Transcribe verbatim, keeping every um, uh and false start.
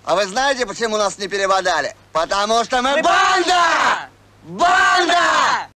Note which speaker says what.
Speaker 1: А вы знаете, почему нас не перебодали? Потому что мы, мы банда!